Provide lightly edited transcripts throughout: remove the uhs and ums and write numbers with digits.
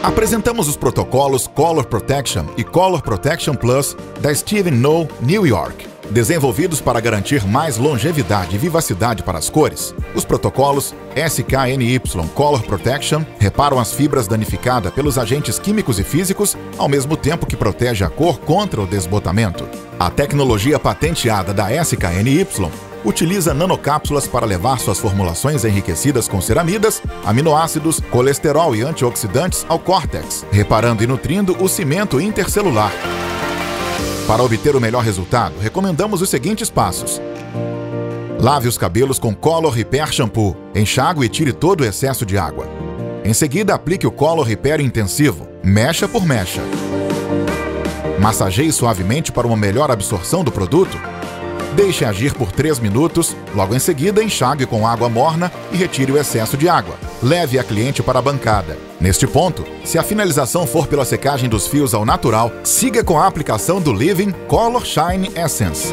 Apresentamos os protocolos Color Protection e Color Protection Plus da Steven No New York. Desenvolvidos para garantir mais longevidade e vivacidade para as cores, os protocolos SKNY Color Protection reparam as fibras danificadas pelos agentes químicos e físicos, ao mesmo tempo que protege a cor contra o desbotamento. A tecnologia patenteada da SKNY utiliza nanocápsulas para levar suas formulações enriquecidas com ceramidas, aminoácidos, colesterol e antioxidantes ao córtex, reparando e nutrindo o cimento intercelular. Para obter o melhor resultado, recomendamos os seguintes passos. Lave os cabelos com Color Repair Shampoo. Enxague e tire todo o excesso de água. Em seguida, aplique o Color Repair intensivo, mecha por mecha. Massageie suavemente para uma melhor absorção do produto. Deixe agir por 3 minutos, logo em seguida enxague com água morna e retire o excesso de água. Leve a cliente para a bancada. Neste ponto, se a finalização for pela secagem dos fios ao natural, siga com a aplicação do Living Color Shine Essence.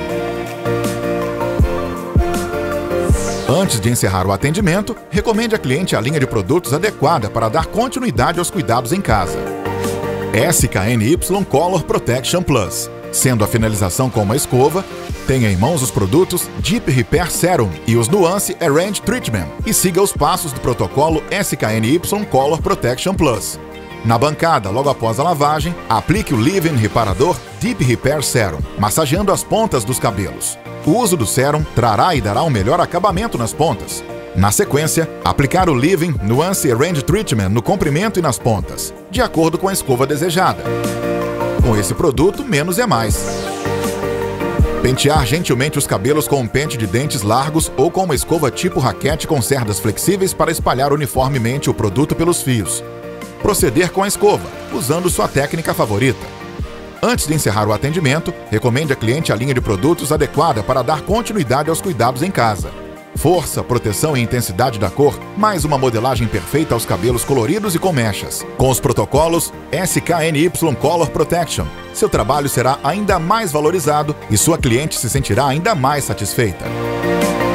Antes de encerrar o atendimento, recomende à cliente a linha de produtos adequada para dar continuidade aos cuidados em casa. SKNY Color Protection Plus. Sendo a finalização com uma escova, tenha em mãos os produtos Deep Repair Serum e os Nuance Arrange Treatment e siga os passos do protocolo SKNY Color Protection Plus. Na bancada, logo após a lavagem, aplique o Leave-In Reparador Deep Repair Serum, massageando as pontas dos cabelos. O uso do sérum trará e dará um melhor acabamento nas pontas. Na sequência, aplicar o Leave-In Nuance Arrange Treatment no comprimento e nas pontas, de acordo com a escova desejada. Com esse produto, menos é mais. Pentear gentilmente os cabelos com um pente de dentes largos ou com uma escova tipo raquete com cerdas flexíveis para espalhar uniformemente o produto pelos fios. Proceder com a escova, usando sua técnica favorita. Antes de encerrar o atendimento, recomende à cliente a linha de produtos adequada para dar continuidade aos cuidados em casa. Força, proteção e intensidade da cor, mais uma modelagem perfeita aos cabelos coloridos e com mechas. Com os protocolos SKNY Color Protection, seu trabalho será ainda mais valorizado e sua cliente se sentirá ainda mais satisfeita.